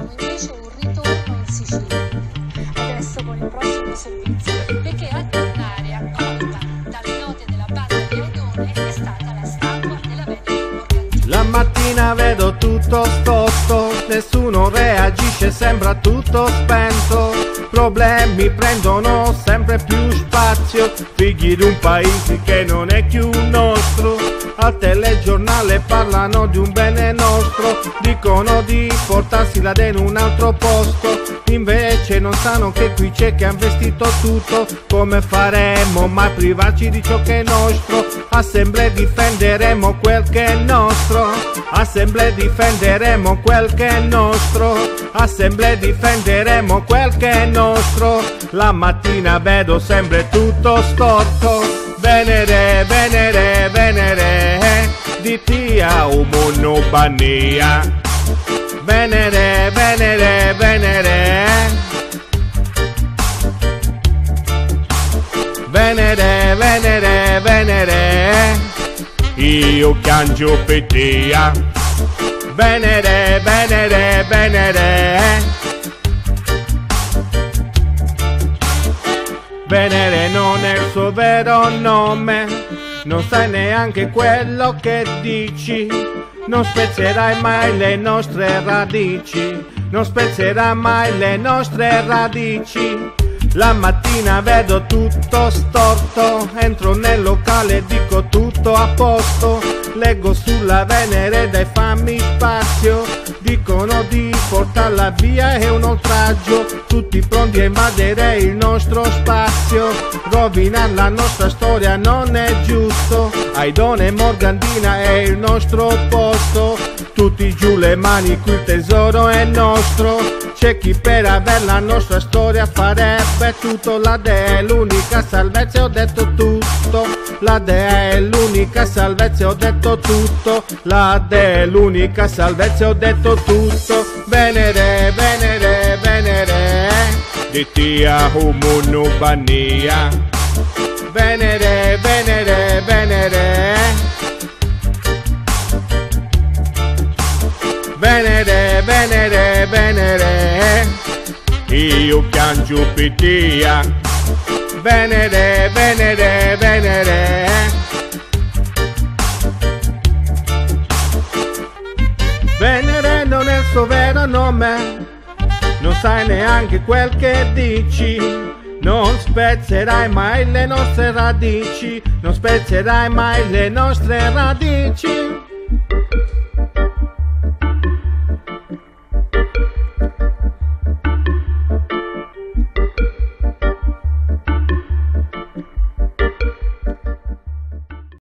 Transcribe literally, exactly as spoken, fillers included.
auspichiamo invece un ritorno in Sicilia, adesso con il prossimo servizio, perché a tornare accolta dalle note della banda di Aidone è stata la statua della Venere Morgantini. La mattina vedo tutto storto, nessuno reagisce, sembra tutto spento. Problemi prendono sempre più spazio, figli di un paese che non è più nostro. Al telegiornale parlano di un bene nostro, dicono di portarsela in un altro posto. Invece non sanno che qui c'è che ha investito tutto. Come faremo mai a privarci di ciò che è nostro? Assemblea difenderemo quel che è nostro. Assemblea difenderemo quel che è nostro. Assemblea difenderemo quel che è nostro. La mattina vedo sempre tutto storto. Venere, Venere, Venere, di tia umono bania. Venere, Venere, Venere, Venere, Venere, Venere, io chiangio per tia. Venere, Venere, Venere, Venere non è il suo vero nome, non sai neanche quello che dici, non spezzerai mai le nostre radici, non spezzerai mai le nostre radici. La mattina vedo tutto storto, entro nel locale e dico tutto a posto, leggo sulla Venere dai fammi spazio, dicono di portarla via è un oltraggio, tutti pronti a invadere il nostro spazio, rovinare la nostra storia non è giusto, Aidone Morgantina è il nostro posto, tutti giù le mani qui il tesoro è nostro, c'è chi per aver la nostra storia farebbe tutto, la dea è l'unica salvezza, ho detto tutto, la dea è l'unica salvezza, ho detto tutto, la dea è l'unica salvezza, ho detto tutto. Venere, Venere, Venere, di tia umono bania. Venere, Venere, Venere, Venere, Venere, Venere, io chiangio per tia. Venere, Venere, Venere, Venere non è il suo vero nome, non sai neanche quel che dici, non spezzerai mai le nostre radici, non spezzerai mai le nostre radici.